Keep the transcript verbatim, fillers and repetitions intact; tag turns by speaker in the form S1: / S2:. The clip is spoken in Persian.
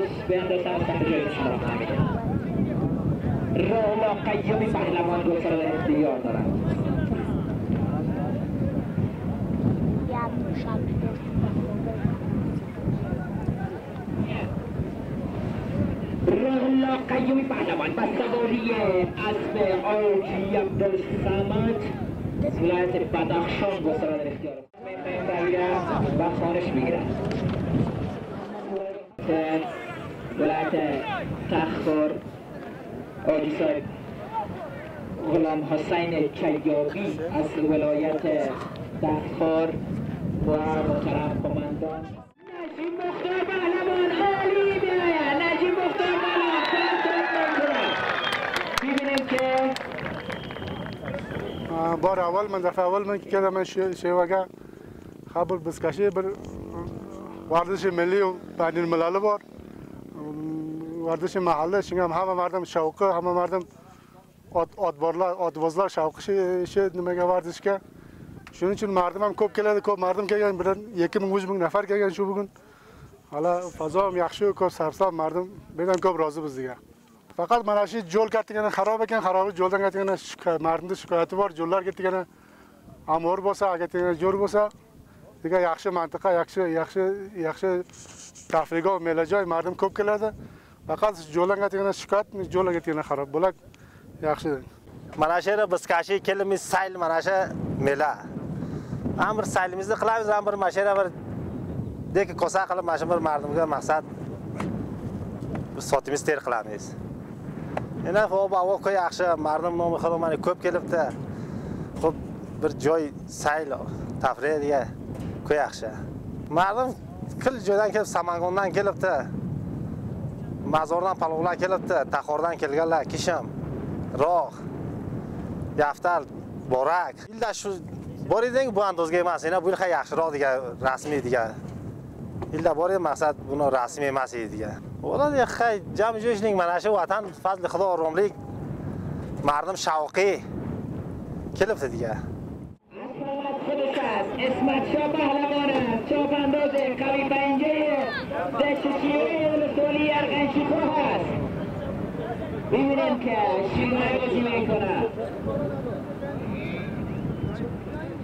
S1: باز به اندازه از سمت جای شناخته نمیده. رولا قیومی پهلوان گسار در اختیار دارند. رولا قیومی پهلوان با سواری اسب آرجی عبدالصمد ولایت بدخشان گسار در اختیار و خانش میگیرند. ولایت تخار آجی صاحب غلام حسین کیابی از ولایت تخار و محترم قماندان نجیب مختار پهلوان عالی میآید. نجیب مختار پهلوان ببینیم که
S2: بار اول من دفعه اول من که کردم من شیوگه خبر بسکشی بر ورزش ملی و بین الملل بار ورزش محله شنگم همه مردم شوقه همه مردم آدبارلا آدوازلا شوقه شد نمیگه ورزش که شون چون مردم هم کوب کلید کوب مردم که برن یکی منگوش من نفر که شو بگن حالا فضا هم یخشو کوب سرسام مردم بدن کوب راضی بز دیگه فقط مناشی جول کردن خراب کردن خراب جول کردن مردم شکایت بار جولار کردن امور باسه اگه جور باسه دیگه یخش منطقه یخش یخش یخش تفریح و میله جای مردم کوب کلاده فقط جولان گتیگن شکایت نیست جولان گتیگن خراب بلک یخش
S3: مناشه را بسکاشی کلمی سایل مناشه میله امر سایل میز خلاص امر ماشین بر دیگه کوسا خلا ماشین بر مردم که مقصد ساعتی مستر خلاص نیست اینا خب با وقت یخش مردم نام خدا من کوب کلفته خب بر جای سایل تفریح دیگه کوی یخشه مردم کل جایدن که سمنگوندن کلفته مزاردن پلولا کلفته تخوردن کلگله کشم راه یفتل بارک این داشت باری دیگه با اندازگی ماست اینا بوی خیلی یخش راه دیگه رسمی دیگه این باری مقصد بنا رسمی ماست دیگه ولی دیگه خیلی جمع جوش نیک مناشه وطن فضل خدا آراملی مردم شوقی کلفته دیگه
S1: اسمت شاه پهلوان است چاپ اندازه قوی پنجه دشت شیوه ولسوالی ارغنشی خواه است ببینیم که شیوه بازی میکنه